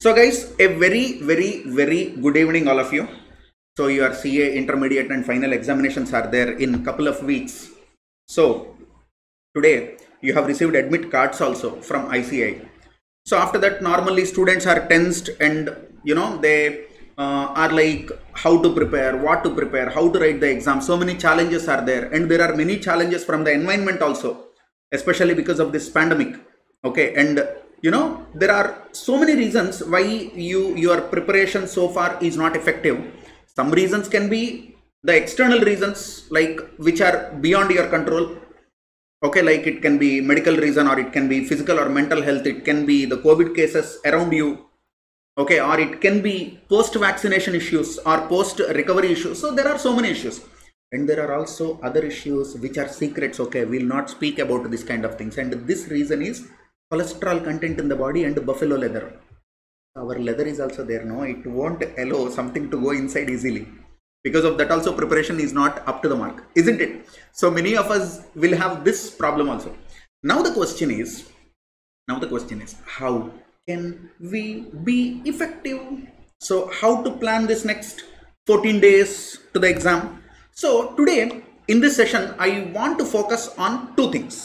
So guys, a very good evening all of you. So your CA intermediate and final examinations are there in a couple of weeks. So today you have received admit cards also from ICI. So after that, normally students are tensed and they are like how to prepare, what to prepare, how to write the exam. So many challenges are there, and there are many challenges from the environment also, especially because of this pandemic. Okay, and there are so many reasons why your preparation so far is not effective. Some reasons can be the external reasons, like which are beyond your control. Okay, like it can be medical reason, or it can be physical or mental health, it can be the COVID cases around you. Okay, or it can be post vaccination issues or post recovery issues. So there are so many issues, and there are also other issues which are secrets. Okay, we'll not speak about this kind of things, and this reason is cholesterol content in the body and buffalo leather. Our leather is also there, no, it won't allow something to go inside easily. Because of that also, preparation is not up to the mark, isn't it? So many of us will have this problem also. Now the question is how can we be effective? So how to plan this next 14 days to the exam? So today in this session I want to focus on two things.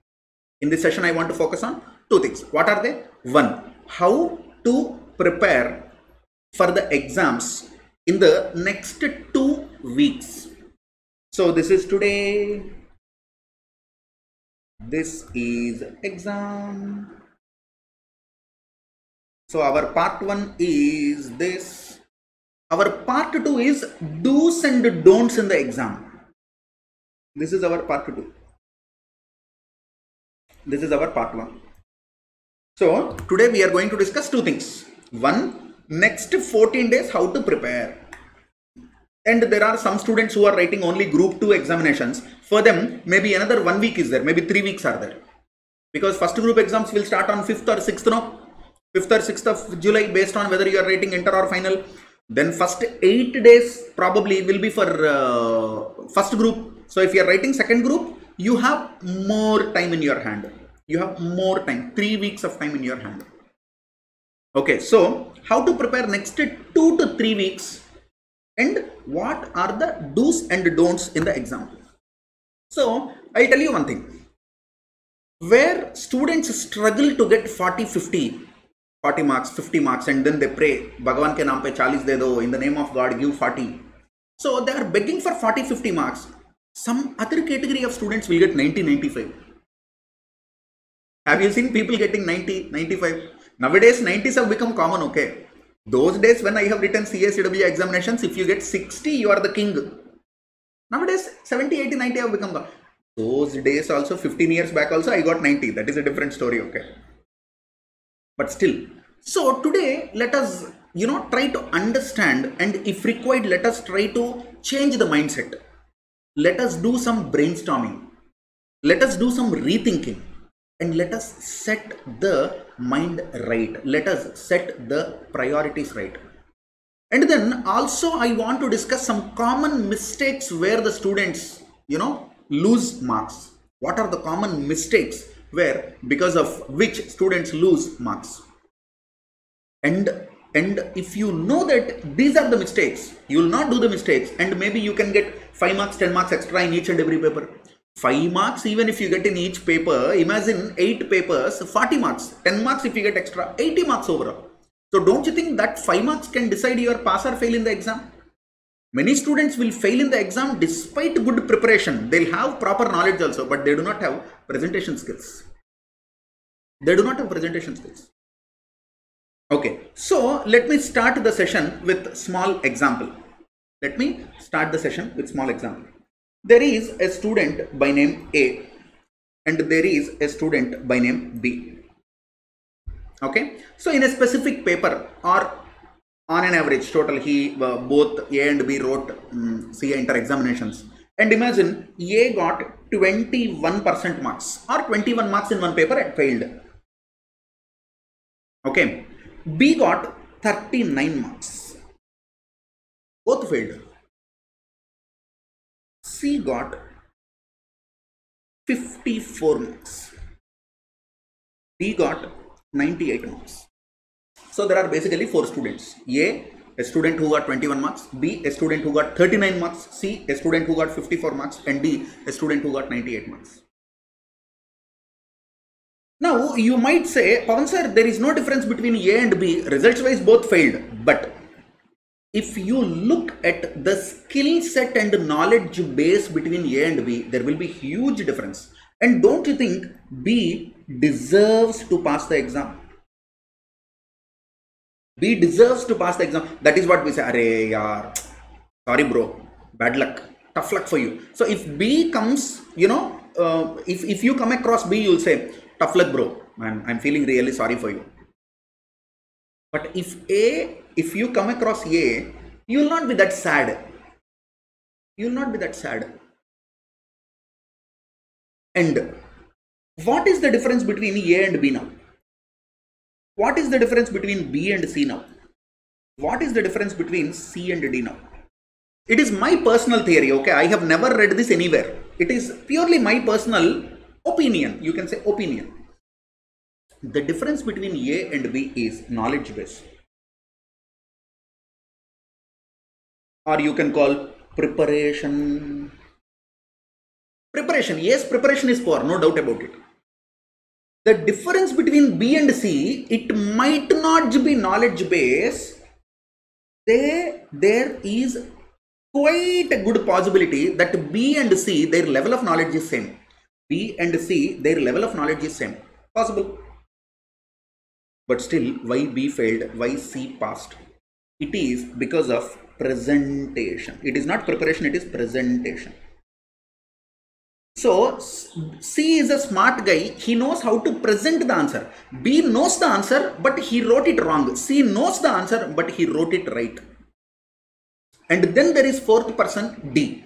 What are they? One, how to prepare for the exams in the next 2 weeks. So this is today, this is exam. So our part 1 is this. Our part 2 is do's and don'ts in the exam. This is our part 2. This is our part 1. So today we are going to discuss two things. One, next 14 days how to prepare. And there are some students who are writing only group 2 examinations. For them, maybe another 1 week is there, maybe 3 weeks are there. Because first group exams will start on 5th or 6th, no? 5th or 6th of July, based on whether you are writing inter or final. Then first 8 days probably will be for first group. So if you are writing second group, you have more time in your hand. You have more time, 3 weeks of time in your hand. Okay, so how to prepare next 2 to 3 weeks, and what are the do's and don'ts in the exam? So I'll tell you one thing. Where students struggle to get 40 marks, 50 marks, and then they pray, Bhagavan ke naam pe 40 de do, in the name of God give 40. So they are begging for 40-50 marks. Some other category of students will get 90-95. Have you seen people getting 90-95? Nowadays 90s have become common. Okay, those days when I have written CSCW examinations, if you get 60 you are the king. Nowadays 70-80-90 have become common. Those days also, 15 years back also, I got 90. That is a different story. Okay, but still. So today let us try to understand, and if required let us try to change the mindset. Let us do some brainstorming, let us do some rethinking, and let us set the mind right. Let us set the priorities right. And then also I want to discuss some common mistakes where the students lose marks. What are the common mistakes where, because of which students lose marks? And if you know that these are the mistakes, you will not do the mistakes, and maybe you can get 5 marks, 10 marks extra in each and every paper. 5 marks even if you get in each paper, imagine 8 papers, 40 marks, 10 marks if you get extra, 80 marks overall. So don't you think that 5 marks can decide your pass or fail in the exam? Many students will fail in the exam despite good preparation. They'll have proper knowledge also, but they do not have presentation skills. Okay, so let me start the session with small example. There is a student by name A, and there is a student by name B. Okay, so in a specific paper, or on an average total, both A and B wrote CA inter examinations, and imagine A got 21% marks or 21 marks in one paper and failed. Okay, B got 39 marks, both failed. C got 54 marks. D got 98 marks. So there are basically 4 students. A student who got 21 marks, B, a student who got 39 marks, C, a student who got 54 marks, and D, a student who got 98 marks. Now you might say, Pawan sir, there is no difference between A and B, results wise both failed. But if you look at the skill set and knowledge base between A and B, there will be huge difference. And don't you think B deserves to pass the exam? B deserves to pass the exam. That is what we say, Arey yaar, sorry bro, bad luck, tough luck for you. So if B comes, you know, if you come across B, you'll say, tough luck bro, man, I'm feeling really sorry for you. But if you come across A, you will not be that sad. You will not be that sad. And what is the difference between A and B now? What is the difference between B and C now? What is the difference between C and D now? It is my personal theory, okay? I have never read this anywhere. It is purely my personal opinion. You can say opinion. The difference between A and B is knowledge base. Or you can call preparation. Preparation, yes, preparation is poor, no doubt about it. The difference between B and C, it might not be knowledge base. There is quite a good possibility that B and C, their level of knowledge is same. B and C, their level of knowledge is same. Possible. But still, why B failed, why C passed? It is because of presentation. It is not preparation, it is presentation. So C is a smart guy, he knows how to present the answer. B knows the answer, but he wrote it wrong. C knows the answer, but he wrote it right. And then there is fourth person, D.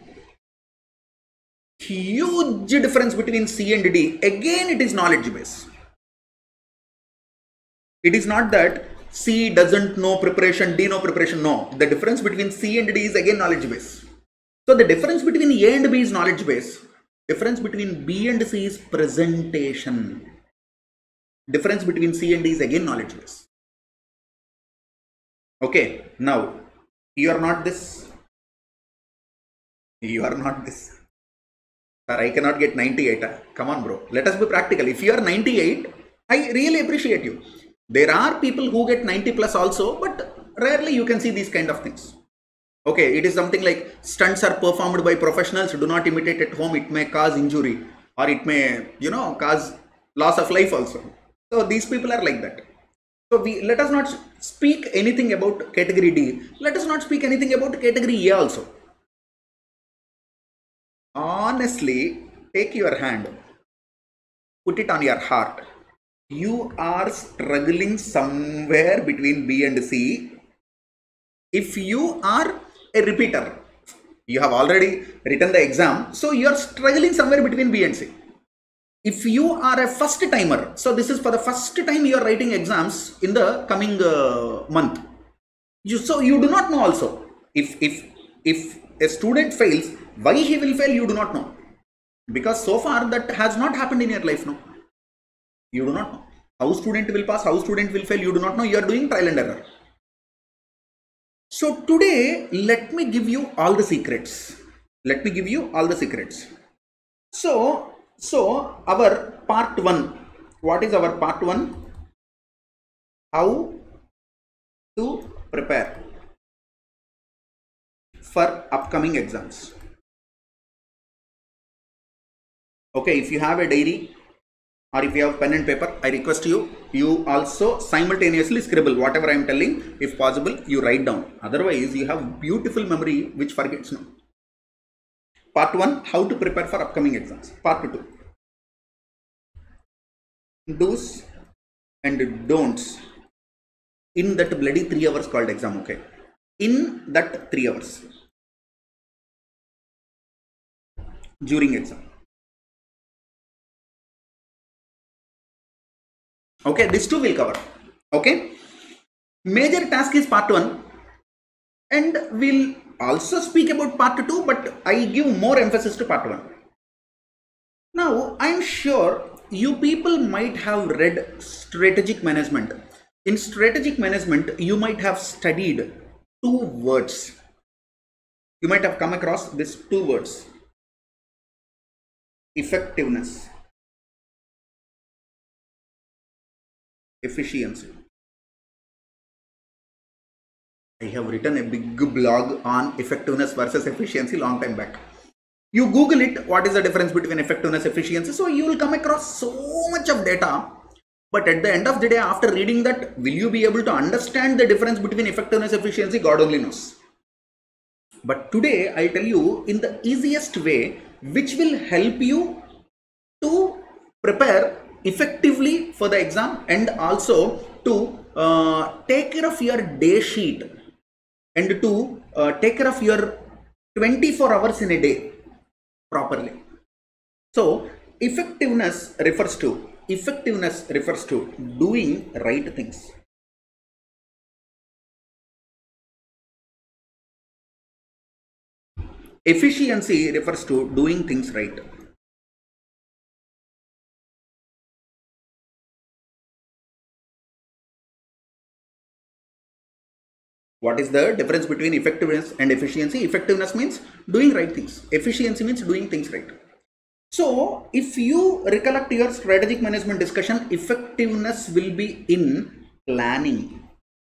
Huge difference between C and D. Again, it is knowledge base. It is not that C doesn't know preparation, D know preparation. No, the difference between C and D is again knowledge base. So the difference between A and B is knowledge base. Difference between B and C is presentation. Difference between C and D is again knowledge base. Okay, now you are not this. You are not this. Sir, I cannot get 98. Come on, bro. Let us be practical. If you are 98, I really appreciate you. There are people who get 90 plus also, but rarely you can see these kind of things. Okay, it is something like stunts are performed by professionals, do not imitate at home, it may cause injury or it may, you know, cause loss of life also. So these people are like that. So let us not speak anything about category D. Let us not speak anything about category A also. Honestly, take your hand, put it on your heart. You are struggling somewhere between B and C. If you are a repeater, you have already written the exam, so you are struggling somewhere between B and C. If you are a first timer, so this is for the first time you are writing exams in the coming month. So you do not know also. If a student fails, why he will fail, you do not know. Because so far that has not happened in your life, no. You do not know. How student will pass, how student will fail, you do not know. You are doing trial and error. So today, let me give you all the secrets. Let me give you all the secrets. So our part 1. What is our part 1? How to prepare for upcoming exams. Okay, if you have a diary or if you have pen and paper, I request you also simultaneously scribble whatever I am telling. If possible, you write down. Otherwise, you have beautiful memory which forgets now. Part 1, how to prepare for upcoming exams. Part 2, do's and don'ts in that bloody 3 hours called exam. Okay, in that 3 hours during exam. Okay, this too will cover. Okay, major task is part 1 and we'll also speak about part 2, but I give more emphasis to part 1. Now, I'm sure you people might have read strategic management. In strategic management, you might have studied two words. You might have come across these two words: effectiveness, efficiency. I have written a big blog on effectiveness versus efficiency long time back. You Google it, what is the difference between effectiveness and efficiency? So you will come across so much of data. But at the end of the day, after reading that, will you be able to understand the difference between effectiveness and efficiency? God only knows. But today, I'll tell you in the easiest way, which will help you to prepare effectively for the exam and also to take care of your day sheet and to take care of your 24 hours in a day properly. So effectiveness refers to doing right things. Efficiency refers to doing things right. What is the difference between effectiveness and efficiency? Effectiveness means doing right things. Efficiency means doing things right. So if you recollect your strategic management discussion, effectiveness will be in planning.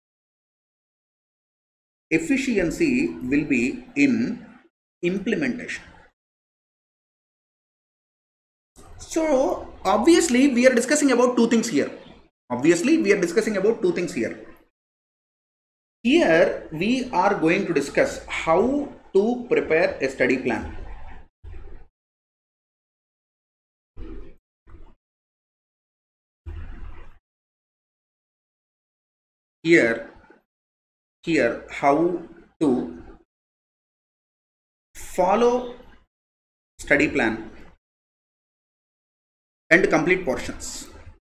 Efficiency will be in implementation. So obviously we are discussing about two things here. Here we are going to discuss how to prepare a study plan. Here how to follow study plan and complete portions.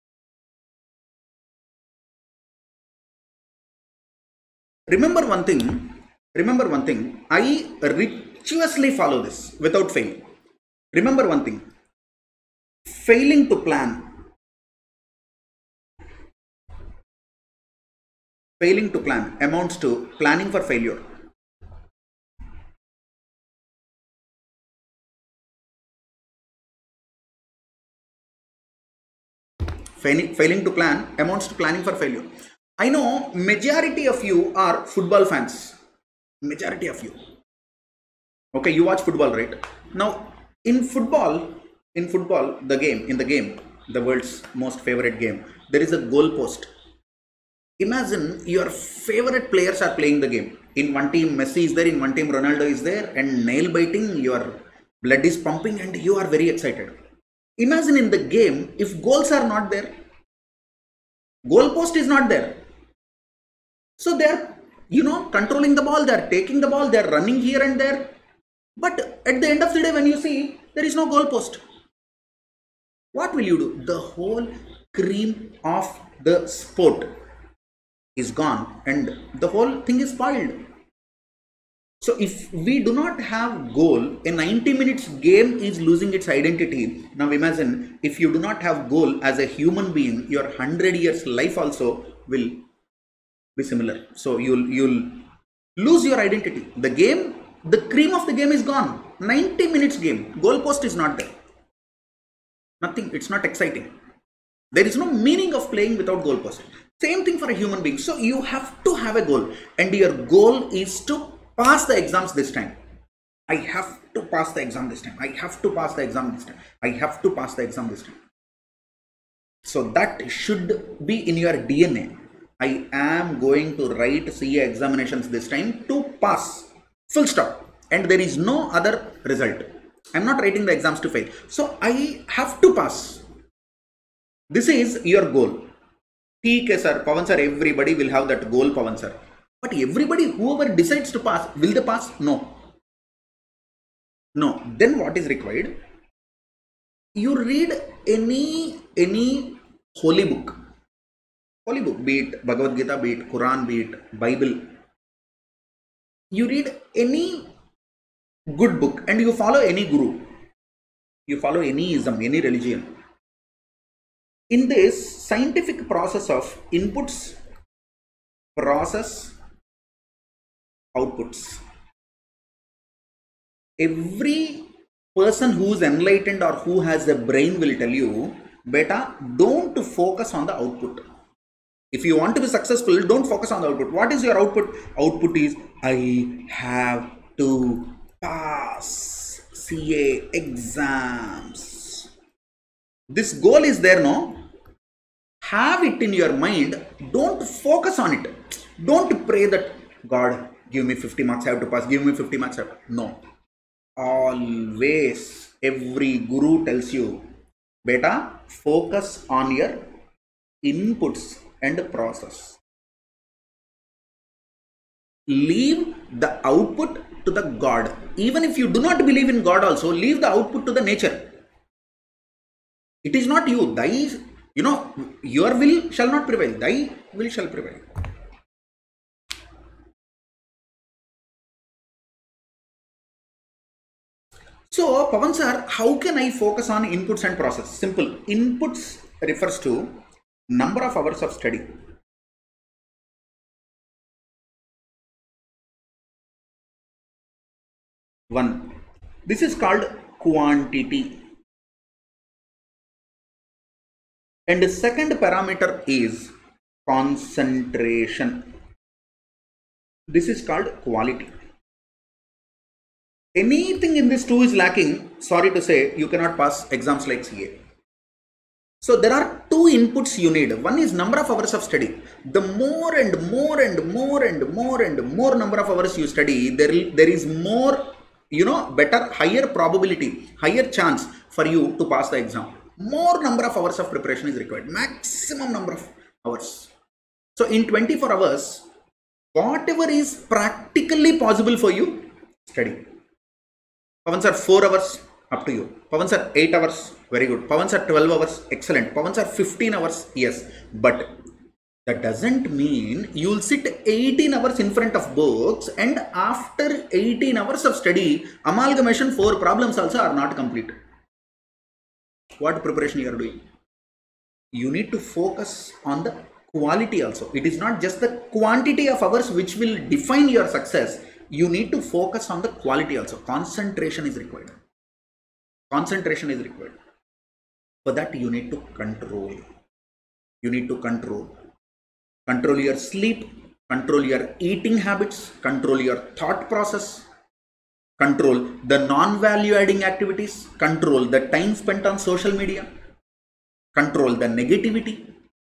Remember one thing, I rigorously follow this without fail. Remember one thing, failing to plan amounts to planning for failure. Failing to plan amounts to planning for failure. I know majority of you are football fans. Majority of you. Okay, you watch football, right? Now, in football, the world's most favorite game, there is a goal post. Imagine your favorite players are playing the game. In one team, Messi is there, in one team, Ronaldo is there, and nail biting, your blood is pumping, and you are very excited. Imagine in the game, if goals are not there, goal post is not there. So they are, controlling the ball, they are taking the ball, they are running here and there. But at the end of the day, when you see there is no goal post, what will you do? The whole cream of the sport is gone and the whole thing is spoiled. So if we do not have goal, a 90 minutes game is losing its identity. Now imagine if you do not have goal as a human being, your 100 years life also will be similar. So you'll lose your identity. The game, the cream of the game is gone. 90 minutes game, goal post is not there. Nothing, it's not exciting. There is no meaning of playing without goal post. Same thing for a human being. So you have to have a goal, and your goal is to pass the exams this time. I have to pass the exam this time. I have to pass the exam this time. I have to pass the exam this time. So that should be in your DNA. I am going to write CA examinations this time to pass. Full stop. And there is no other result. I am not writing the exams to fail. So I have to pass. This is your goal. TK sir, Pawan sir, everybody will have that goal, Pawan sir. But everybody, whoever decides to pass, will they pass? No. No. Then what is required? You read any holy book. Holy book, be it Bhagavad Gita, be it Quran, be it Bible. You read any good book and you follow any guru. You follow any ism, any religion. In this scientific process of inputs process, outputs. Every person who is enlightened or who has a brain will tell you, beta, don't focus on the output. If you want to be successful, don't focus on the output. What is your output? Output is, I have to pass CA exams. This goal is there, no? Have it in your mind. Don't focus on it. Don't pray that, God, give me 50 marks, I have to pass. Give me 50 marks. No. Always, every guru tells you, beta, focus on your inputs and process. Leave the output to the God. Even if you do not believe in God also, leave the output to the nature. It is not you. Thy, your will shall not prevail. Thy will shall prevail. So, Pawan sir, how can I focus on inputs and process? Simple. Inputs refers to number of hours of study. One. This is called quantity. And the second parameter is concentration. This is called quality. Anything in this two is lacking, sorry to say, you cannot pass exams like CA. So there are two inputs you need. One is number of hours of study. The more and more and more and more and more number of hours you study, there is more, better, higher probability, higher chance for you to pass the exam. More number of hours of preparation is required. Maximum number of hours. So in 24 hours, whatever is practically possible for you, study. Pawan sir, 4 hours, up to you. Pawan sir, 8 hours, very good. Pawan sir, 12 hours, excellent. Pawan sir, 15 hours, yes. But that doesn't mean you'll sit 18 hours in front of books and after 18 hours of study, amalgamation 4 problems also are not complete. What preparation you are doing? You need to focus on the quality also. It is not just the quantity of hours which will define your success. You need to focus on the quality also. Concentration is required. Concentration is required. For that, you need to control. You need to control. Control your sleep, control your eating habits, control your thought process, control the non-value adding activities, control the time spent on social media, control the negativity.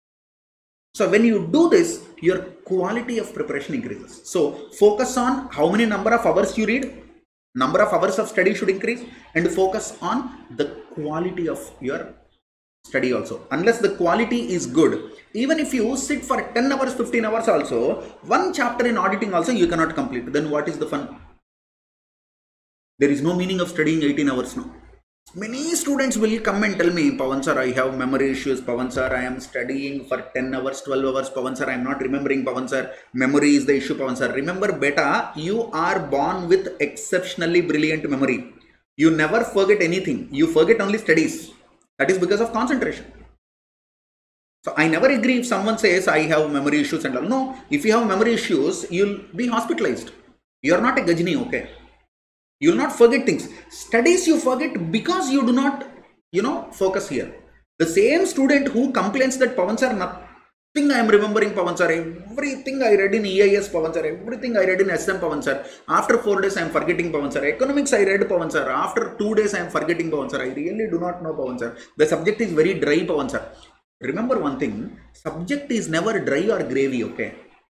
So when you do this, your quality of preparation increases. So focus on how many number of hours you read, number of hours of study should increase, and focus on the quality of your study also. Unless the quality is good, even if you sit for 10 hours, 15 hours also, one chapter in auditing also you cannot complete, then what is the fun? There is no meaning of studying 18 hours now. Many students will come and tell me, Pawan sir, I have memory issues. Pawan sir, I am studying for 10 hours, 12 hours. Pawan sir, I am not remembering. Pawan sir, memory is the issue. Pawan sir, remember, beta, you are born with exceptionally brilliant memory. You never forget anything. You forget only studies. That is because of concentration. So I never agree if someone says I have memory issues and all. No, if you have memory issues, you'll be hospitalized. You are not a Gajni, okay? You will not forget things. Studies you forget because you do not, focus here. The same student who complains that Pawan sir, nothing I am remembering Pawan sir, everything I read in EIS Pawan sir, everything I read in SM Pawan sir, after 4 days I am forgetting Pawan sir, economics I read Pawan sir, after 2 days I am forgetting Pawan sir, I really do not know Pawan sir, the subject is very dry Pawan sir. Remember one thing, subject is never dry or gravy, okay?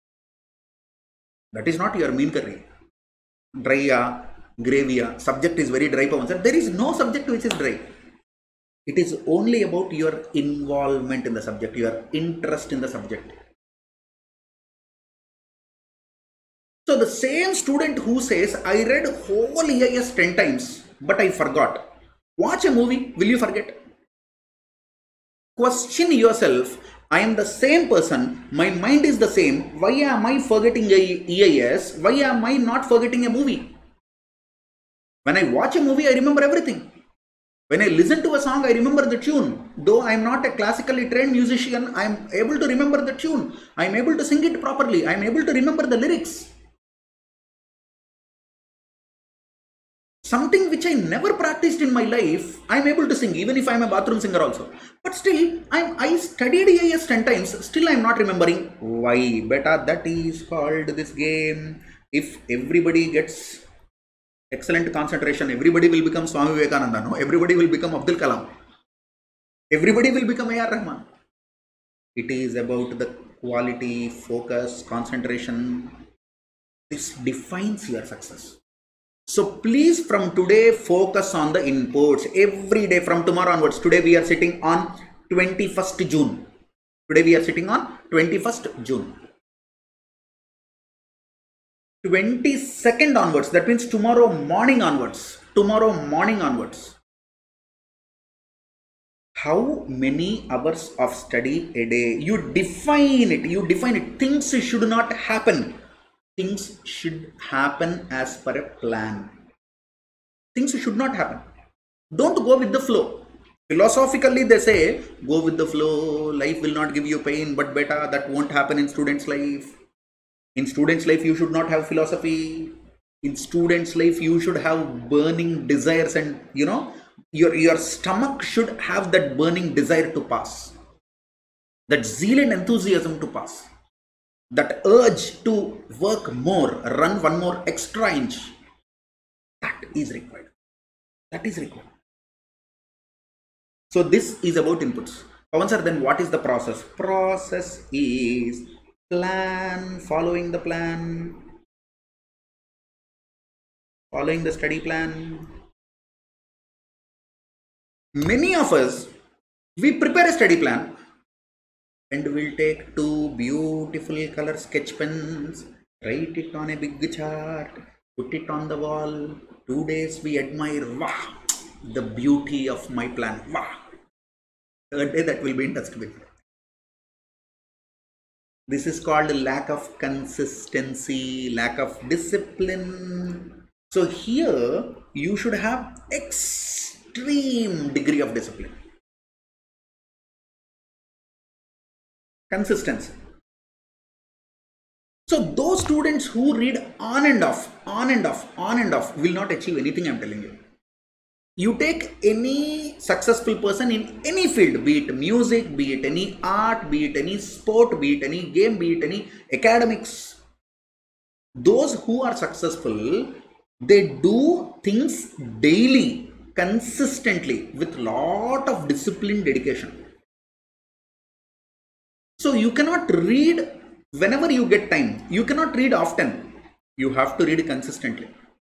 That is not your mean curry. Dry, gravy, subject is very dry, Pawan sir. There is no subject which is dry. It is only about your involvement in the subject, your interest in the subject. So the same student who says, I read whole EIS 10 times, but I forgot. Watch a movie, will you forget? Question yourself, I am the same person, my mind is the same, why am I forgetting EIS? Why am I not forgetting a movie? When I watch a movie, I remember everything. When I listen to a song, I remember the tune. Though I am not a classically trained musician, I am able to remember the tune. I am able to sing it properly. I am able to remember the lyrics. Something which I never practiced in my life, I am able to sing, even if I am a bathroom singer also. But still, I studied AIS 10 times, still I am not remembering. Why? Beta, that is called this game. If everybody gets excellent concentration, everybody will become Swami Vivekananda, no? Everybody will become Abdul Kalam. Everybody will become A.R. Rahman. It is about the quality, focus, concentration. This defines your success. So please from today focus on the inputs every day from tomorrow onwards. Today we are sitting on 21st June. Today we are sitting on 21st June. 22nd onwards, that means tomorrow morning onwards. Tomorrow morning onwards. How many hours of study a day? You define it. You define it. Things should not happen. Things should happen as per a plan. Things should not happen. Don't go with the flow. Philosophically, they say, go with the flow. Life will not give you pain, but better that won't happen in student's life. In student's life, you should not have philosophy. In student's life, you should have burning desires, and your stomach should have that burning desire to pass. That zeal and enthusiasm to pass. That urge to work more, run one more extra inch, that is required. That is required. So this is about inputs. Pawan sir, then what is the process? Process is plan, following the plan, following the study plan. Many of us, we prepare a study plan, and we'll take two beautiful color sketch pens, write it on a big chart, put it on the wall. 2 days we admire, wow, the beauty of my plan, wow. Third day that will be in dustbin. This is called lack of consistency, lack of discipline. So here you should have extreme degree of discipline. Consistency. So those students who read on and off will not achieve anything, I'm telling you. You take any successful person in any field, be it music, be it any art, be it any sport, be it any game, be it any academics. Those who are successful, they do things daily, consistently, with lot of discipline, dedication. So you cannot read whenever you get time. You cannot read often. You have to read consistently.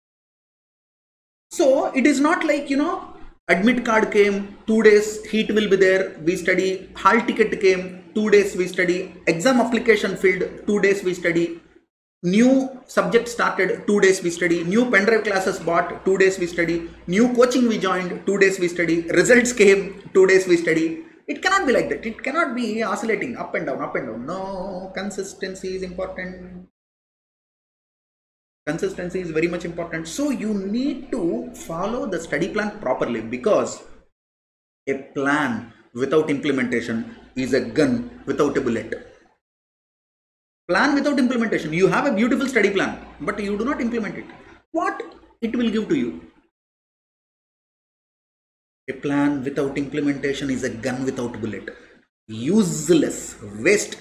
So it is not like, admit card came, 2 days, heat will be there, we study. Hall ticket came, 2 days we study. Exam application filled, 2 days we study. New subject started, 2 days we study. New pen drive classes bought, 2 days we study. New coaching we joined, 2 days we study. Results came, 2 days we study. It cannot be like that. It cannot be oscillating up and down, up and down. No, consistency is important. Consistency is very much important. So you need to follow the study plan properly, because a plan without implementation is a gun without a bullet. Plan without implementation. You have a beautiful study plan, but you do not implement it. What it will give to you? A plan without implementation is a gun without bullet. Useless, waste.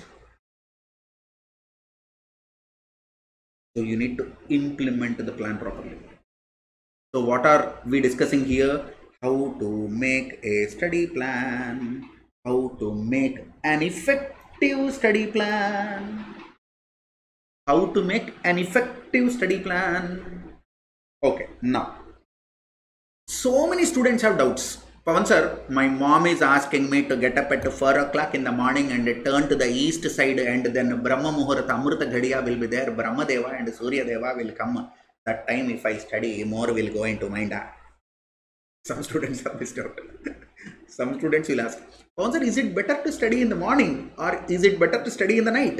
So you need to implement the plan properly. So what are we discussing here? How to make a study plan. How to make an effective study plan. How to make an effective study plan. Okay, now. So many students have doubts. Pawan sir, my mom is asking me to get up at 4 o'clock in the morning and turn to the east side, and then Brahma Muhurta Amrita Ghadiya will be there. Brahma Deva and Surya Deva will come. That time if I study, more will go into mind. Some students have this doubt. Some students will ask, Pawan sir, is it better to study in the morning or is it better to study in the night?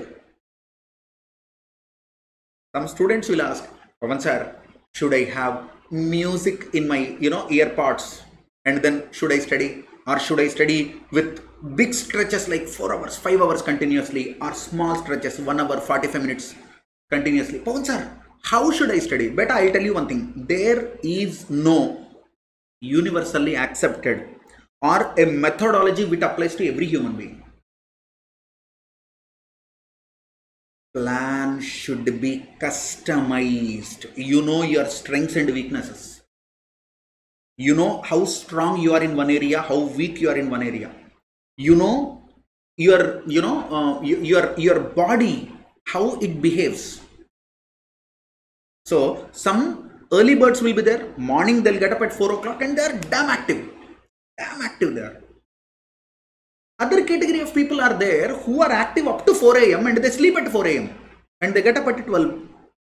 Some students will ask, Pawan sir, should I have music in my earpods and then should I study, or should I study with big stretches like 4 hours, 5 hours continuously, or small stretches 1 hour 45 minutes continuously? Pawan sir, how should I study? Beta, I'll tell you one thing. There is no universally accepted or a methodology which applies to every human being. Plan should be customized. You know your strengths and weaknesses. You know how strong you are in one area, how weak you are in one area. You know your body, how it behaves. So some early birds will be there. Morning they'll get up at 4 o'clock and they're damn active. Damn active there. Other category of people are there who are active up to 4 a.m. and they sleep at 4 a.m. and they get up at 12.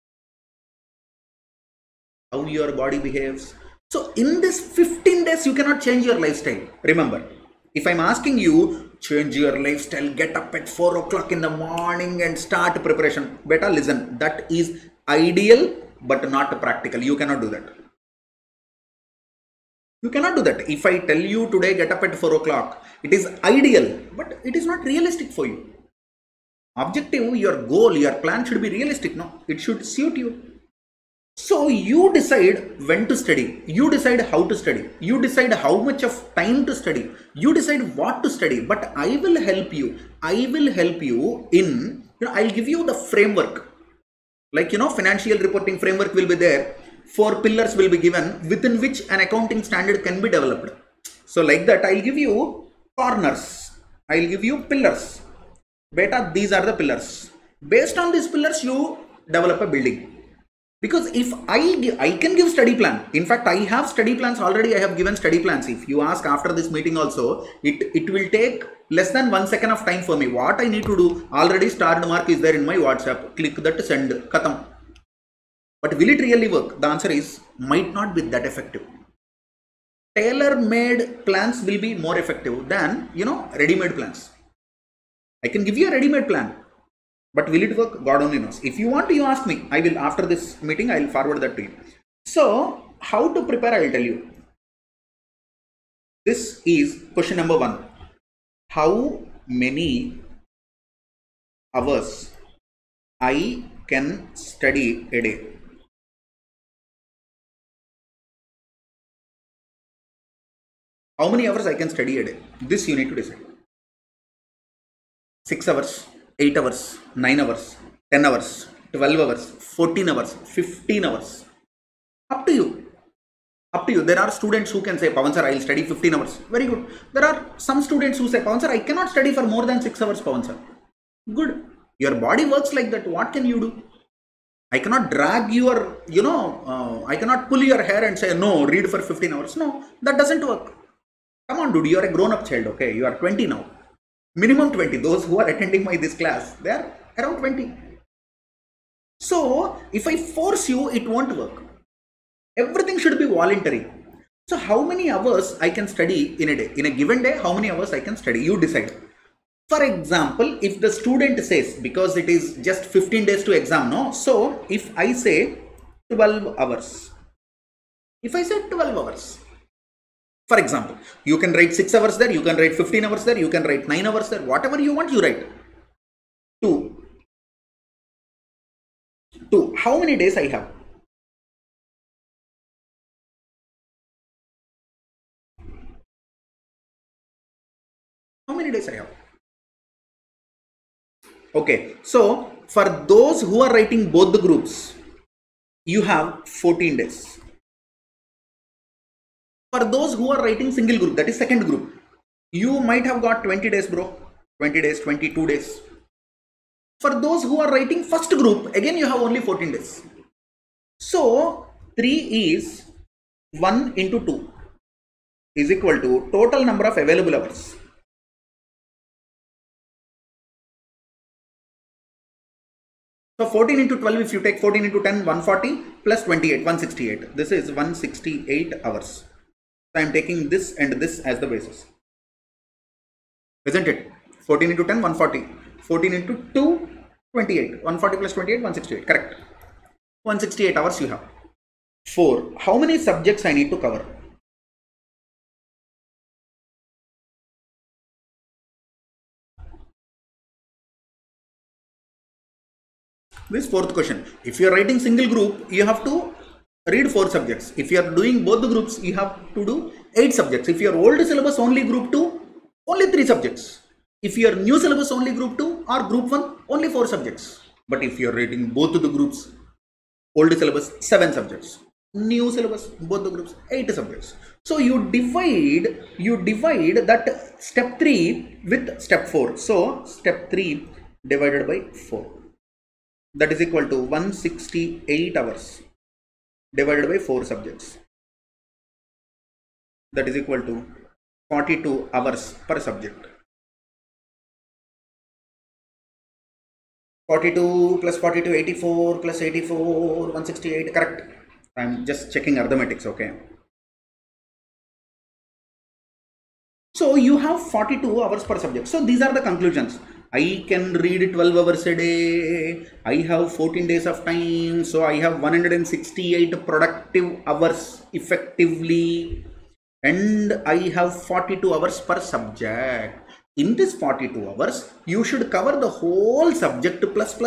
How your body behaves. So in this 15 days, you cannot change your lifestyle. Remember, if I'm asking you, change your lifestyle, get up at 4 o'clock in the morning and start preparation. Beta, listen, that is ideal but not practical. You cannot do that. You cannot do that. If I tell you today get up at 4 o'clock, it is ideal, but it is not realistic for you. Objective, your goal, your plan should be realistic. No, it should suit you. So you decide when to study, you decide how to study, you decide how much of time to study, you decide what to study, but I will help you. I will help you in, I'll give you the framework. Like, financial reporting framework will be there. 4 pillars will be given within which an accounting standard can be developed. So like that, I'll give you corners. I'll give you pillars. Beta, these are the pillars. Based on these pillars, you develop a building. Because if I can give study plan. In fact, I have study plans already. I have given study plans. If you ask after this meeting also, it will take less than 1 second of time for me. What I need to do, already starred mark is there in my WhatsApp. Click that, send, khatam. But will it really work? The answer is, might not be that effective. Tailor-made plans will be more effective than, ready-made plans. I can give you a ready-made plan. But will it work? God only knows. If you want to, you ask me. I will, after this meeting, I will forward that to you. So, how to prepare, I will tell you. This is question number 1. How many hours I can study a day? How many hours I can study a day? This you need to decide. 6 hours. 8 hours, 9 hours, 10 hours, 12 hours, 14 hours, 15 hours. Up to you. Up to you. There are students who can say, Pawan sir, I will study 15 hours. Very good. There are some students who say, Pawan sir, I cannot study for more than 6 hours, Pawan sir. Good. Your body works like that. What can you do? I cannot drag your, I cannot pull your hair and say, no, read for 15 hours. No, that doesn't work. Come on, dude. You are a grown-up child, okay? You are 20 now. Minimum 20. Those who are attending this class, they are around 20. So, if I force you, it won't work. Everything should be voluntary. So, how many hours I can study in a day? In a given day, how many hours I can study? You decide. For example, if the student says, because it is just 15 days to exam, no? So, if I say 12 hours. If I say 12 hours. For example, you can write 6 hours there, you can write 15 hours there, you can write 9 hours there, whatever you want, you write. 2. How many days I have? How many days I have? Okay, so for those who are writing both the groups, you have 14 days. For those who are writing single group, that is second group, you might have got 20 days, bro. 20 days, 22 days. For those who are writing first group, again you have only 14 days. So 3 is 1 into 2 is equal to total number of available hours. So 14 into 12, if you take 14 into 10, 140 plus 28, 168. This is 168 hours. So I am taking this and this as the basis. Isn't it? 14 into 10, 140. 14 into 2, 28. 140 plus 28, 168. Correct. 168 hours you have. 4. How many subjects I need to cover? This fourth question. If you are writing single group, you have to read 4 subjects. If you are doing both the groups, you have to do 8 subjects. If you are old syllabus only group 2, only 3 subjects. If you are new syllabus only group 2 or group 1, only 4 subjects. But if you are reading both the groups, old syllabus 7 subjects, new syllabus both the groups 8 subjects. So you divide that step 3 with step 4. So step 3 divided by 4, that is equal to 168 hours divided by 4 subjects, that is equal to 42 hours per subject. 42 plus 42, 84 plus 84, 168, correct. I'm just checking arithmetics, okay. So you have 42 hours per subject. So these are the conclusions. I can read 12 hours a day. I have 14 days of time. So I have 168 productive hours effectively. And I have 42 hours per subject. In this 42 hours, you should cover the whole subject plus.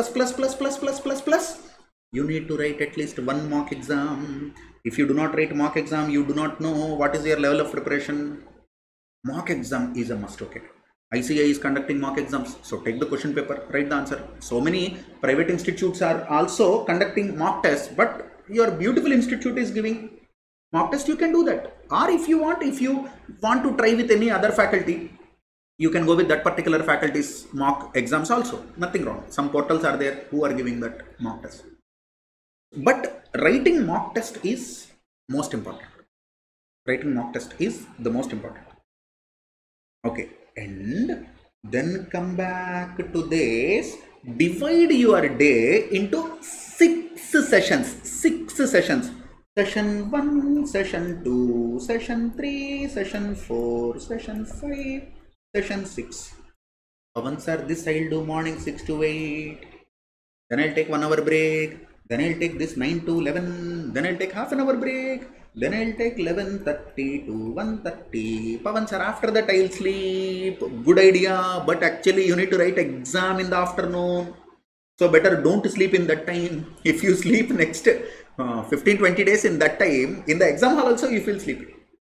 You need to write at least 1 mock exam. If you do not write mock exam, you do not know what is your level of preparation. Mock exam is a must, okay. ICI is conducting mock exams, so take the question paper, write the answer. So many private institutes are also conducting mock tests, but your beautiful institute is giving mock test. You can do that. Or if you want to try with any other faculty, you can go with that particular faculty's mock exams also. Nothing wrong. Some portals are there who are giving that mock test. But writing mock test is most important. Writing mock test is the most important. Okay, and then come back to this. Divide your day into 6 sessions. 6 sessions. Session 1, session 2, session 3, session 4, session 5, session 6. Pavan sir, this I'll do morning 6 to 8. Then I'll take 1 hour break. Then I'll take this 9 to 11. Then I'll take half an hour break. Then I'll take 11:30 to 1:30. Pavan sir, after that I'll sleep. Good idea, but actually you need to write exam in the afternoon. So better don't sleep in that time. If you sleep next 15-20 days in that time, in the exam hall also you feel sleepy.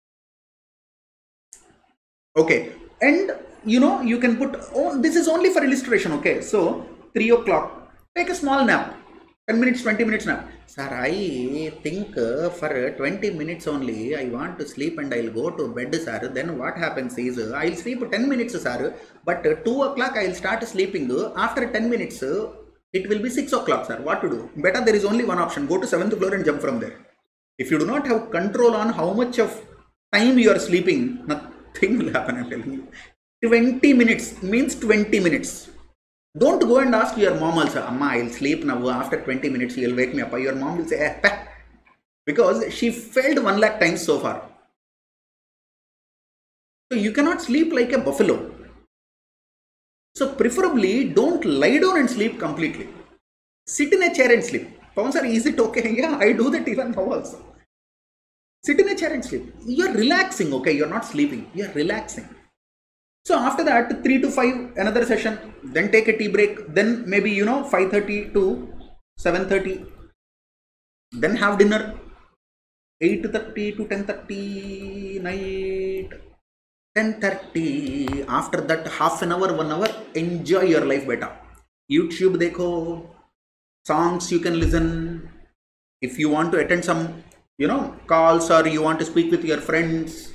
Okay, and you can put, this is only for illustration, okay. So 3 o'clock, take a small nap. 10 minutes, 20 minutes nap. Sir, I think for 20 minutes only, I want to sleep and I'll go to bed, sir. Then what happens is, I'll sleep 10 minutes, sir. But 2 o'clock, I'll start sleeping. After 10 minutes, it will be 6 o'clock, sir. What to do? Better, there is only one option. Go to 7th floor and jump from there. If you do not have control on how much of time you are sleeping, nothing will happen, I'm telling you. 20 minutes means 20 minutes. Don't go and ask your mom also, Amma, I'll sleep now. After 20 minutes, you'll wake me up. Your mom will say, because she failed 1 lakh times so far. So you cannot sleep like a buffalo. So preferably, don't lie down and sleep completely. Sit in a chair and sleep. Pawan sir, is it okay? Yeah, I do that even now also. Sit in a chair and sleep. You're relaxing, okay? You're not sleeping. You're relaxing. So after that, 3 to 5, another session, then take a tea break, then maybe, 5:30 to 7:30, then have dinner, 8:30 to 10:30, night, 10:30, after that, half an hour, 1 hour, enjoy your life better. YouTube dekho, songs you can listen. If you want to attend some, calls or you want to speak with your friends,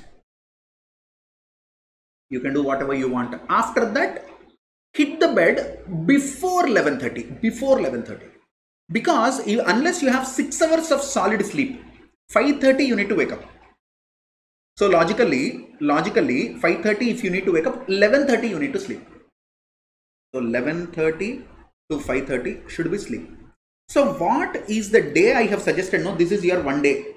you can do whatever you want. After that, hit the bed before 11:30. Because unless you have 6 hours of solid sleep, 5:30 you need to wake up. So logically 5:30 if you need to wake up, 11:30 you need to sleep. So 11:30 to 5:30 should be sleep. So what is the day I have suggested? No, this is your 1 day.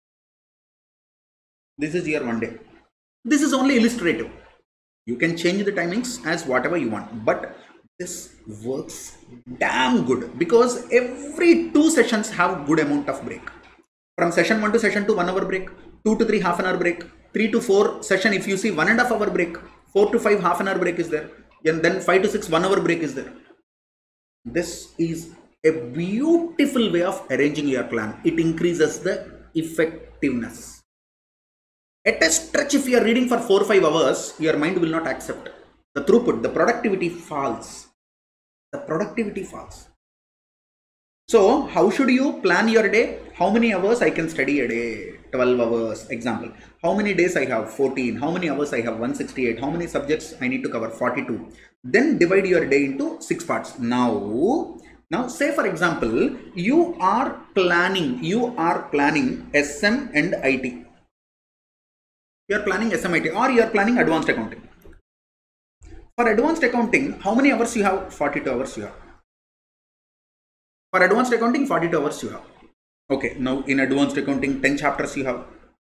This is your 1 day. This is only illustrative. You can change the timings as whatever you want, but this works damn good because every 2 sessions have good amount of break. From session 1 to session 2, 1 hour break, 2 to 3, half an hour break, 3 to 4 session, if you see 1.5 hour break, 4 to 5, half an hour break is there, and then 5 to 6, 1 hour break is there. This is a beautiful way of arranging your plan. It increases the effectiveness. At a stretch, if you are reading for 4 or 5 hours, your mind will not accept. The throughput, the productivity falls. The productivity falls. So, how should you plan your day? How many hours I can study a day? 12 hours, example. How many days I have? 14. How many hours I have? 168. How many subjects I need to cover? 42. Then divide your day into 6 parts. Now say for example, you are planning SM and IT. You are planning SMIT or you are planning advanced accounting. For advanced accounting, how many hours you have? 42 hours you have. For advanced accounting, 42 hours you have. Okay, now in advanced accounting, 10 chapters you have.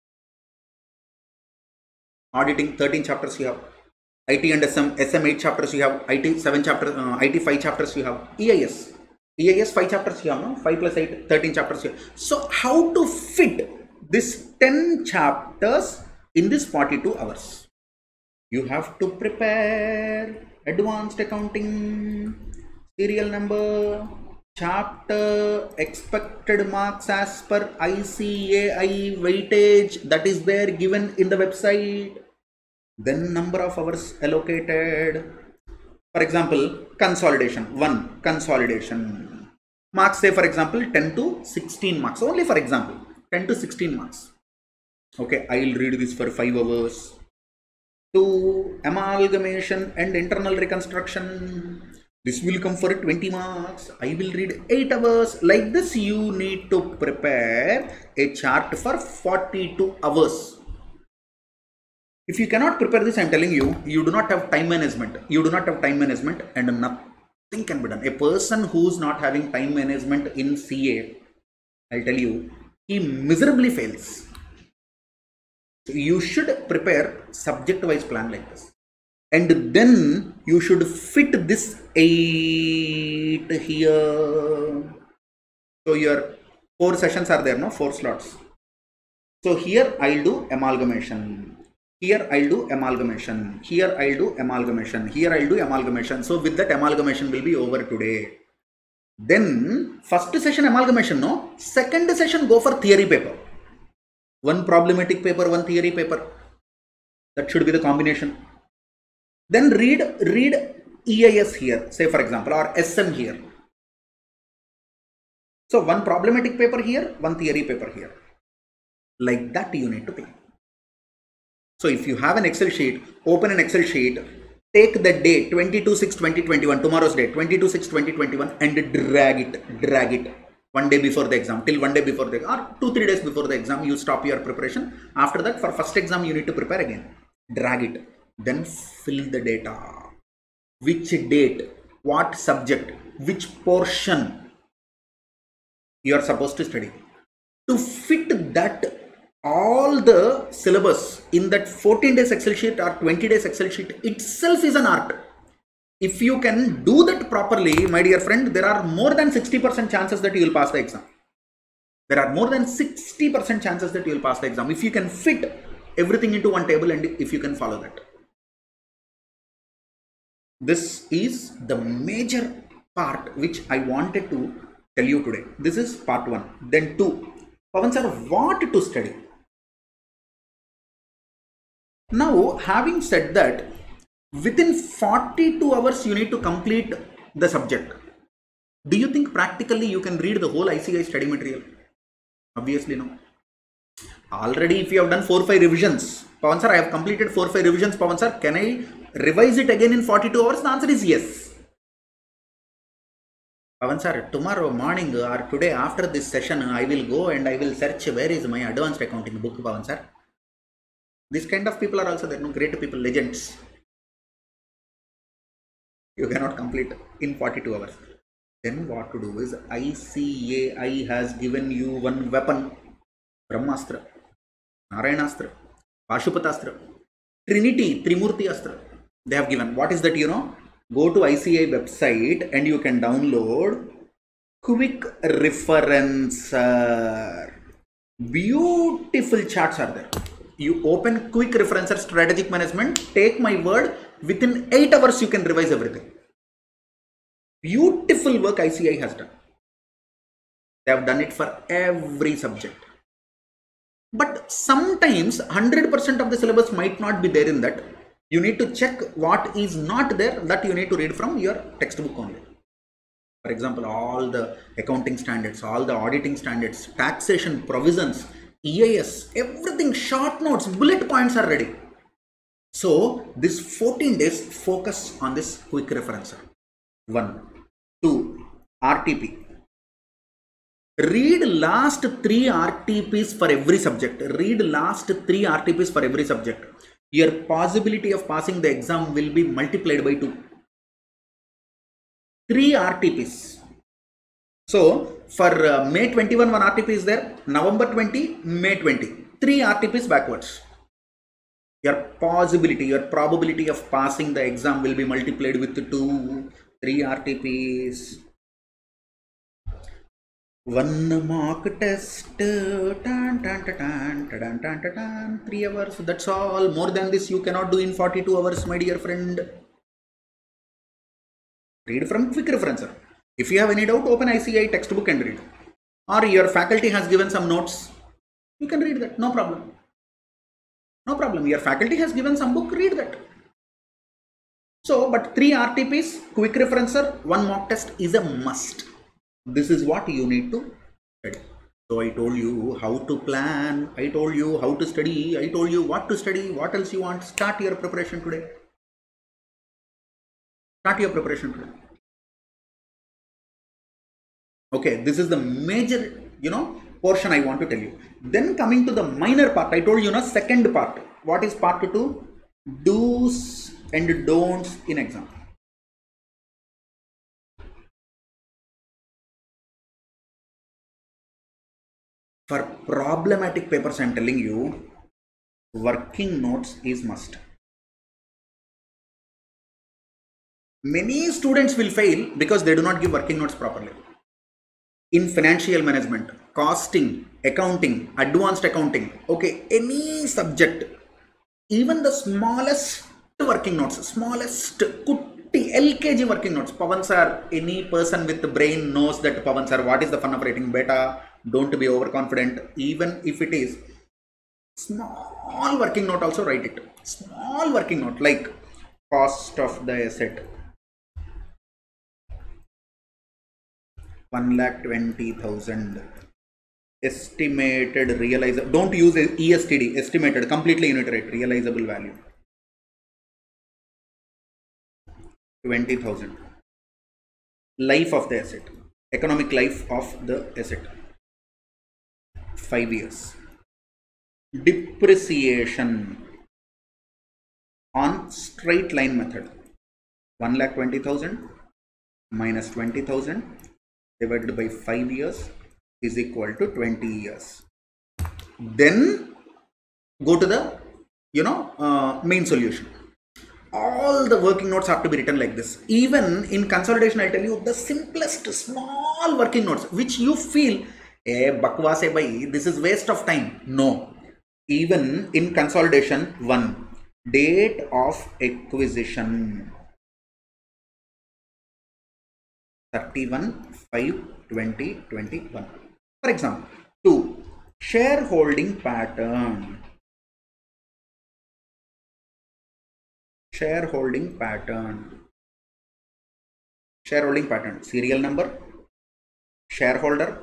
Auditing, 13 chapters you have. IT and SM 8 chapters you have. IT 7 chapters, IT 5 chapters you have. EIS 5 chapters you have, no? 5 plus 8, 13 chapters you have. So how to fit this 10 chapters in this 42 hours? You have to prepare advanced accounting, serial number, chapter, expected marks as per ICAI weightage that is there given in the website, then number of hours allocated. For example, consolidation, 1 consolidation. Marks, say for example 10 to 16 marks, only for example, 10 to 16 marks. Okay, I will read this for 5 hours. 2 amalgamation and internal reconstruction. This will come for 20 marks. I will read 8 hours. Like this, you need to prepare a chart for 42 hours. If you cannot prepare this, I am telling you, you do not have time management. You do not have time management and nothing can be done. A person who's not having time management in CA, I'll tell you, he miserably fails. You should prepare subject-wise plan like this. And then you should fit this 8 here. So your 4 sessions are there, no? 4 slots. So here I'll do amalgamation. Here I'll do amalgamation. Here I'll do amalgamation. Here I'll do amalgamation. So with that, amalgamation will be over today. Then first session amalgamation, no? Second session go for theory paper. 1 problematic paper, 1 theory paper. That should be the combination. Then read EIS here, say for example, or SM here. So 1 problematic paper here, 1 theory paper here. Like that you need to plan. So if you have an Excel sheet, open an Excel sheet, take the date 22/6/2021, tomorrow's date 22/6/2021, and drag it 1 day before the exam, till 1 day before the exam, or 2-3 days before the exam, you stop your preparation. After that, for first exam, you need to prepare again. Drag it. Then fill the data. Which date, what subject, which portion you are supposed to study. To fit that, all the syllabus in that 14 days Excel sheet or 20 days Excel sheet itself is an art. If you can do that properly, my dear friend, there are more than 60% chances that you will pass the exam. There are more than 60% chances that you will pass the exam if you can fit everything into one table and if you can follow that. This is the major part which I wanted to tell you today. This is part 1. Then 2. Pawan sir, what to study? Now, having said that, within 42 hours you need to complete the subject. Do you think practically you can read the whole ICAI study material? Obviously no. Already if you have done 4 or 5 revisions, Pawan sir, I have completed 4 or 5 revisions, Pawan sir, can I revise it again in 42 hours? The answer is yes. Pawan sir, tomorrow morning or today after this session, I will go and I will search where is my advanced accounting book, Pawan sir. This kind of people are also there, no? Great people, legends. You cannot complete in 42 hours. Then what to do is, ICAI has given you one weapon, Brahmastra, Narayanastra, Pashupatastra, Trinity, Trimurti Astra. They have given. What is that, you know? Go to ICAI website and you can download Quick Referencer. Beautiful charts are there. You open Quick Referencer Strategic Management, take my word, within 8 hours you can revise everything. Beautiful work ICAI has done. They have done it for every subject. But sometimes 100% of the syllabus might not be there in that. You need to check what is not there, that you need to read from your textbook only. For example, all the accounting standards, all the auditing standards, taxation provisions, EIS, everything, short notes, bullet points are ready. So this 14 days focus on this quick referencer. 1, 2, RTP. Read last 3 RTPs for every subject. Read last 3 RTPs for every subject. Your possibility of passing the exam will be multiplied by 2. 3 RTPs. So for May 21 one RTP is there, November 20, May 20. 3 RTPs backwards. Your possibility, your probability of passing the exam will be multiplied with 2, 3 RTPs. 1 mock test, 3 hours, that's all. More than this you cannot do in 42 hours, my dear friend. Read from quick referencer. If you have any doubt, open ICI textbook and read. Or your faculty has given some notes, you can read that, no problem. No problem, your faculty has given some book, read that. So, but 3 RTPs, quick referencer, 1 mock test is a must. This is what you need to study. So I told you how to plan, I told you how to study, I told you what to study, what else you want. Start your preparation today. Start your preparation today. Okay, this is the major, portion I want to tell you. Then coming to the minor part, I told you, second part. What is part 2? Do's and don'ts in exam. For problematic papers, I am telling you, working notes is must. Many students will fail because they do not give working notes properly. In financial management, costing, accounting, advanced accounting, okay, any subject, even the smallest working notes, smallest kutti LKG working notes. Pawan sir, any person with the brain knows that, Pawan sir, what is the fun of writing beta? Don't be overconfident. Even if it is small working note, also write it. Small working note like cost of the asset, 1,20,000. Estimated realizable. Don't use ESTD. Estimated. Completely unit rate. Realizable value, 20,000. Life of the asset. Economic life of the asset, 5 years. Depreciation on straight line method, 1,20,000 minus 20,000 divided by 5 years is equal to 20 years. Then go to the main solution. All the working notes have to be written like this. Even in consolidation, I'll tell you the simplest small working notes which you feel bakwas hai bhai, this is waste of time. No. Even in consolidation, 1, date of acquisition, 31/5/2021. For example, 2, shareholding pattern. Shareholding pattern, serial number, shareholder,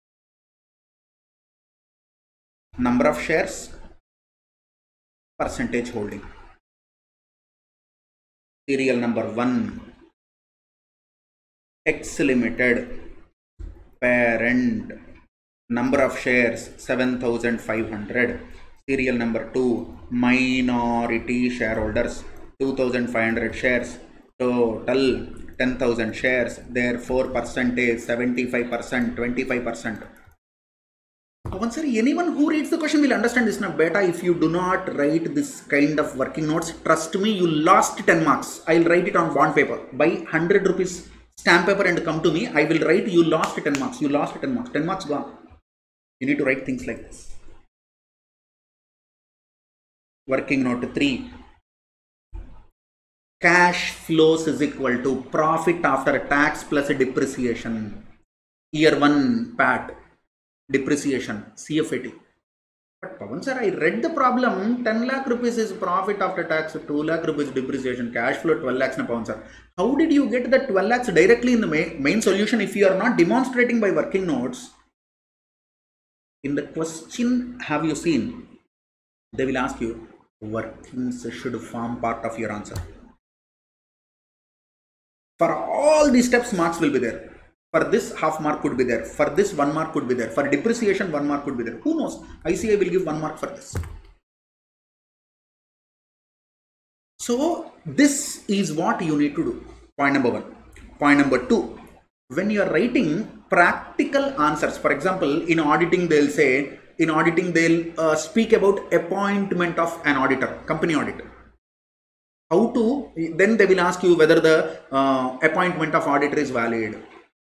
number of shares, percentage holding. Serial number 1, X Limited, parent, number of shares 7,500. Serial number 2, minority shareholders, 2,500 shares, total 10,000 shares, therefore percentage 75%, 25%. Pawan sir, anyone who reads the question will understand this now. Beta, if you do not write this kind of working notes, trust me, you lost 10 marks. I'll write it on bond paper. Buy 100 rupees stamp paper and come to me. I will write you lost 10 marks. You lost 10 marks. 10 marks gone. You need to write things like this. Working note 3. Cash flows is equal to profit after tax plus depreciation. year 1 PAT, depreciation, CFAT. But Pawan sir, I read the problem. 10 lakh rupees is profit after tax, 2 lakh rupees depreciation, cash flow 12 lakhs na Pawan sir. How did you get the 12 lakhs directly in the main solution if you are not demonstrating by working notes? In the question, have you seen? They will ask you, workings should form part of your answer. For all these steps, marks will be there. For this, half mark could be there. For this, 1 mark could be there. For depreciation, 1 mark could be there. Who knows? ICAI will give 1 mark for this. So, this is what you need to do. Point number 1. Point number 2. When you are writing practical answers, for example, in auditing, they'll say, speak about appointment of an auditor, company auditor. How to, then they will ask you whether the appointment of auditor is valid.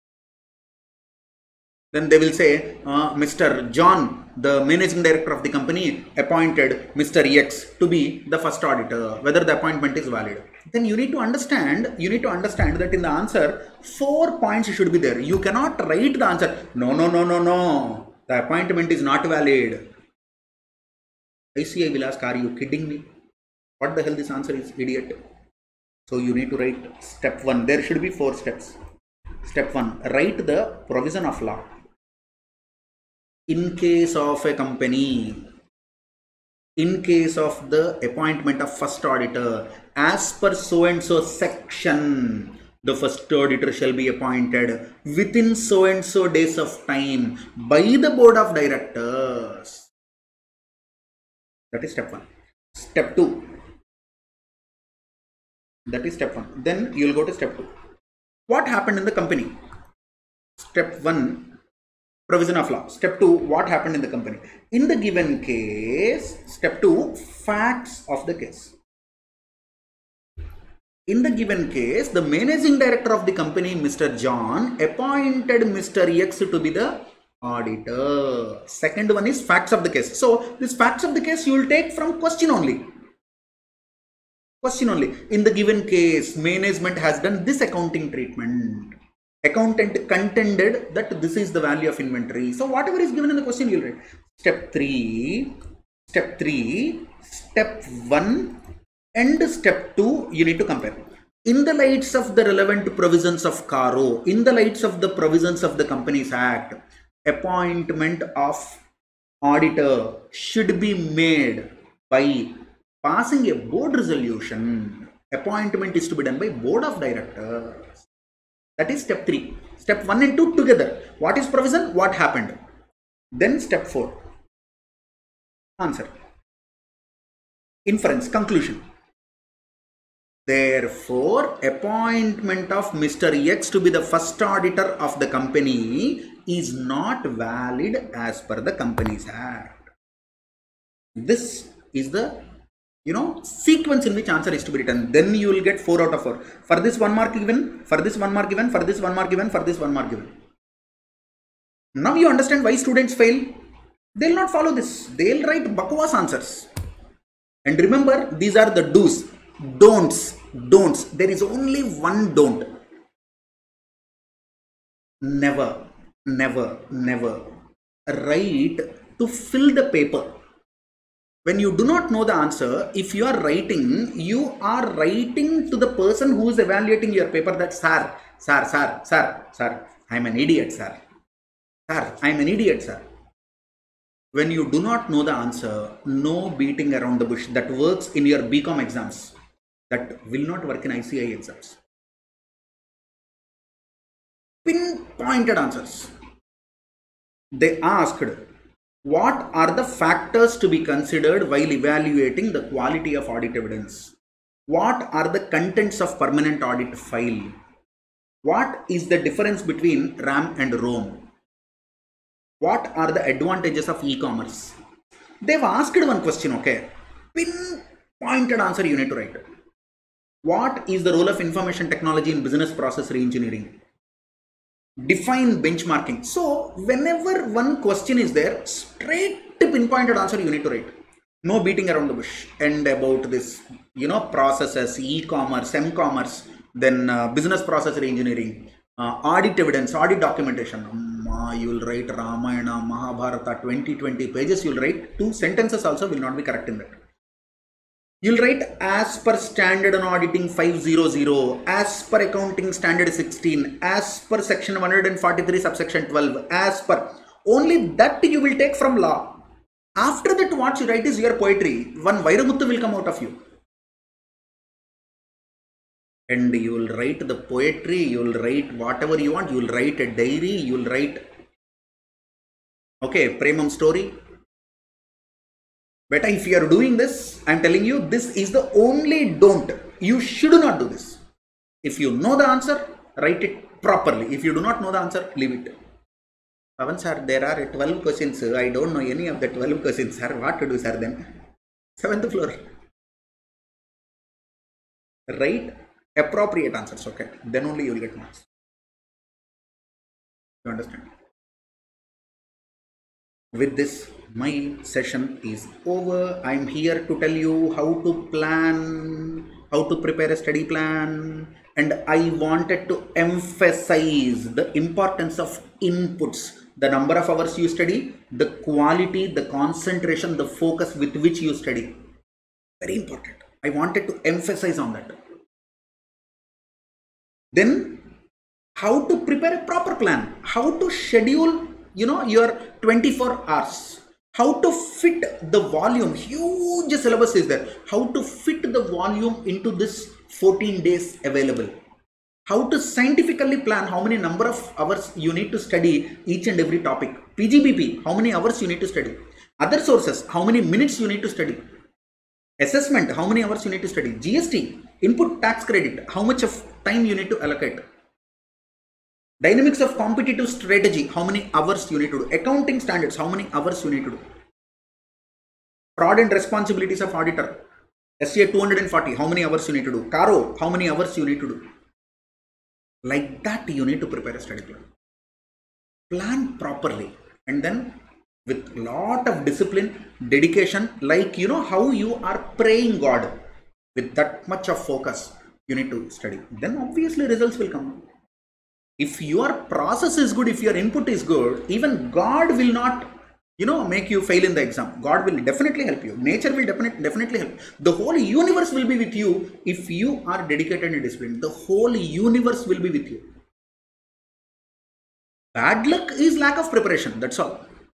Then they will say, Mr. John, the managing director of the company, appointed Mr. X to be the first auditor, whether the appointment is valid. Then you need to understand that in the answer, 4 points should be there. You cannot write the answer, no, the appointment is not valid. ICAI will ask, are you kidding me? What the hell this answer is, idiot? So you need to write step 1. There should be 4 steps. Step 1, write the provision of law. In case of a company, in case of the appointment of first auditor, as per so and so section, the first auditor shall be appointed within so and so days of time by the board of directors. That is step 1. Step 2. That is step 1. Then you will go to step 2. What happened in the company? Step 1, provision of law. Step 2, what happened in the company? In the given case, step 2, facts of the case. In the given case, the managing director of the company, Mr. John, appointed Mr. X to be the auditor. Second one is facts of the case. So, this facts of the case you will take from question only. Question only. In the given case, management has done this accounting treatment. Accountant contended that this is the value of inventory. So whatever is given in the question, you'll write. Step 1 and step 2, you need to compare. In the lights of the relevant provisions of CARO, in the lights of the provisions of the Companies Act, appointment of auditor should be made by passing a board resolution. Appointment is to be done by board of directors. That is step 3. Step 1 and 2 together. What is provision? What happened? Then step 4. Answer. Inference. Conclusion. Therefore, appointment of Mr. X to be the first auditor of the company is not valid as per the Companies Act. This is the sequence in which answer is to be written. Then you will get 4 out of 4. For this 1 mark given, for this 1 mark given, for this 1 mark given, for this 1 mark given. Now you understand why students fail. They will not follow this. They will write bakwas answers. And remember, these are the do's, don'ts. There is only one don't. Never write to fill the paper. When you do not know the answer, if you are writing to the person who is evaluating your paper that, sir, I am an idiot, sir. Sir, I am an idiot, sir. When you do not know the answer, no beating around the bush. That works in your BCom exams. That will not work in ICAI exams. Pinpointed answers. They asked, what are the factors to be considered while evaluating the quality of audit evidence? What are the contents of permanent audit file? What is the difference between RAM and ROM? What are the advantages of e-commerce? They've asked one question, okay? Pinpointed answer you need to write. What is the role of information technology in business process reengineering? Define benchmarking. So whenever one question is there, straight pinpointed answer you need to write. No beating around the bush. And about this, processes, e-commerce, m-commerce, then business process reengineering, audit evidence, audit documentation. you will write Ramayana, Mahabharata, 20 pages you will write. 2 sentences also will not be correct in that. You will write as per standard on auditing 500, as per accounting standard 16, as per section 143 subsection 12, as per. Only that you will take from law. After that, what you write is your poetry. One Vairamuthu will come out of you. And you will write the poetry, you will write whatever you want, you will write a diary, you will write, okay, Premam story. But if you are doing this, I am telling you, this is the only don't. You should not do this. If you know the answer, write it properly. If you do not know the answer, leave it. Pavan sir, there are 12 questions. I don't know any of the 12 questions, sir. What to do, sir, then? 7th floor. Write appropriate answers, okay? Then only you will get marks. You understand? With this, my session is over. I am here to tell you how to plan, how to prepare a study plan, and I wanted to emphasize the importance of inputs. The number of hours you study, the quality, the concentration, the focus with which you study. Very important. I wanted to emphasize on that. Then, how to prepare a proper plan, how to schedule, your 24 hours, how to fit the volume, huge syllabus is there, how to fit the volume into this 14 days available, how to scientifically plan how many number of hours you need to study each and every topic, PGBP, how many hours you need to study, other sources, how many minutes you need to study, assessment, how many hours you need to study, GST, input tax credit, how much of time you need to allocate, dynamics of competitive strategy, how many hours you need to do, accounting standards, how many hours you need to do, fraud and responsibilities of auditor, SCA 240, how many hours you need to do, CARO, how many hours you need to do. Like that you need to prepare a study plan. Plan properly, and then with lot of discipline, dedication, like how you are praying God, with that much of focus you need to study. Then obviously results will come. If your process is good, if your input is good, even God will not make you fail in the exam. God will definitely help you. Nature will definitely help. The whole universe will be with you if you are dedicated and disciplined. The whole universe will be with you. Bad luck is lack of preparation. That's all.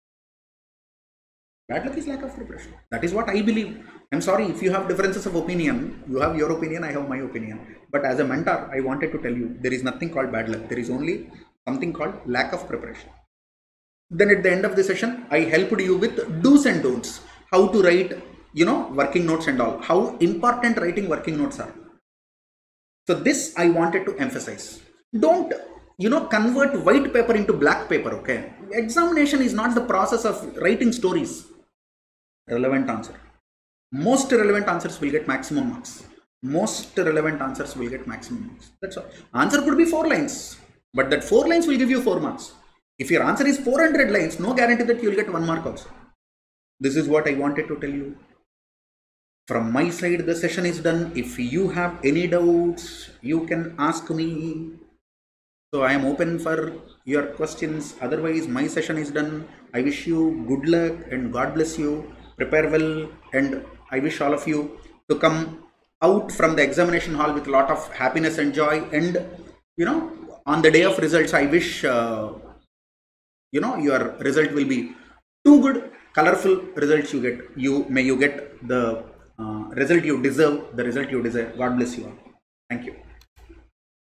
Bad luck is lack of preparation. That is what I believe. I'm sorry if you have differences of opinion. You have your opinion, I have my opinion. But as a mentor, I wanted to tell you, there is nothing called bad luck. There is only something called lack of preparation. Then at the end of the session, I helped you with do's and don'ts. How to write, working notes and all. How important writing working notes are. So this I wanted to emphasize. Don't, convert white paper into black paper, okay? Examination is not the process of writing stories. Relevant answer. Most relevant answers will get maximum marks. Most relevant answers will get maximum marks. That's all. Answer could be 4 lines, but that 4 lines will give you 4 marks. If your answer is 400 lines, no guarantee that you will get 1 mark also. This is what I wanted to tell you. From my side, the session is done. If you have any doubts, you can ask me. So I am open for your questions. Otherwise, my session is done. I wish you good luck and God bless you. Prepare well, and I wish all of you to come out from the examination hall with a lot of happiness and joy. And on the day of results, I wish your result will be too good, colorful results you get. May you get the result you deserve, the result you deserve. God bless you all. Thank you.